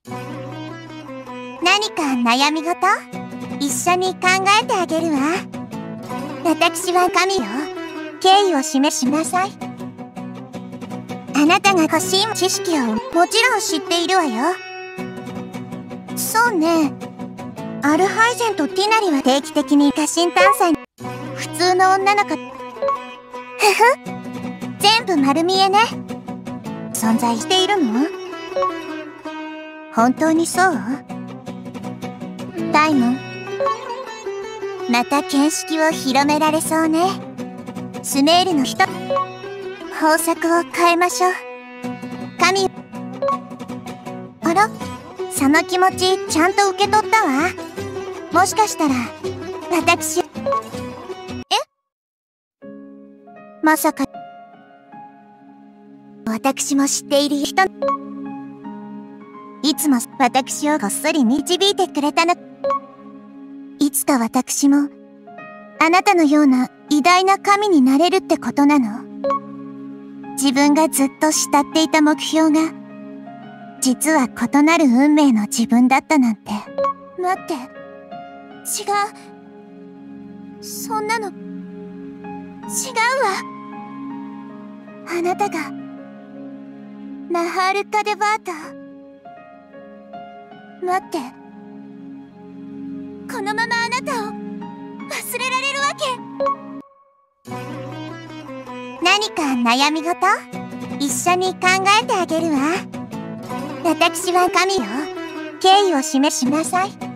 何か悩み事一緒に考えてあげるわ。私は神よ。敬意を示しなさい。あなたが欲しい知識をもちろん知っているわよ。そうね。アルハイゼンとティナリは定期的に家臣探査に。普通の女の子。ふふ。全部丸見えね。存在しているの？本当にそう？ダイモン。また見識を広められそうね。スメールの人。方策を変えましょう。神。あら？その気持ちちゃんと受け取ったわ。もしかしたら私。まさか私も知っている人。いつも私をこっそり導いてくれたの。いつか私もあなたのような偉大な神になれるってことなの？自分がずっと慕っていた目標が実は異なる運命の自分だったなんて。待って、違う。そんなの違うわ。あなたがナハール・カデバータ。待って、このままあなたを忘れられるわけ？何か悩み事一緒に考えてあげるわ。私は神よ。敬意を示しなさい。